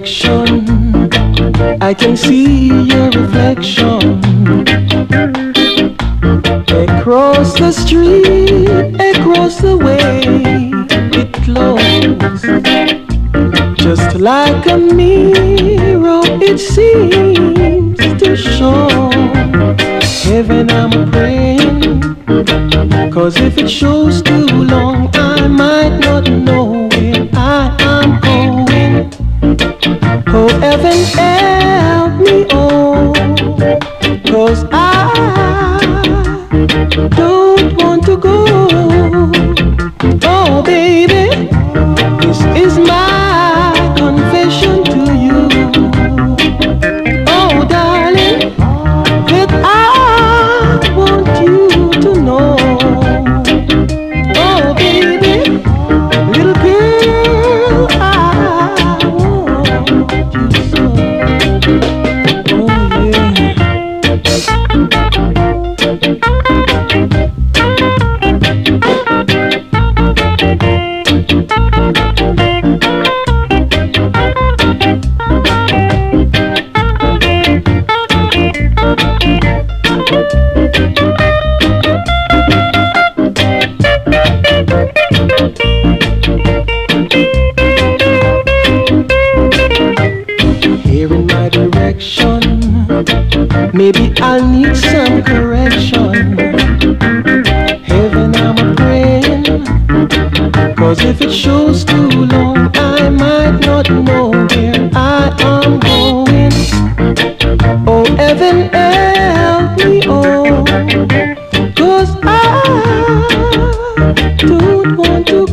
direction, I can see your reflection. Across the street, across the way, it glows. Just like a mirror, it seems to show. Heaven, I'm praying, 'cause if it shows too long, I might not know where I am going. Oh, heaven, help me, oh, 'cause I don't want to go. Oh, baby, this is my confession to you. Oh, darling, that I want you to know. Oh, baby, little girl, I want you so. Oh, yeah. Here in my direction, maybe I'll need some correction. Heaven, I'm praying, 'cause if it shows too long, I might not know where I am going. Oh, heaven, help me, oh, 'cause I don't want to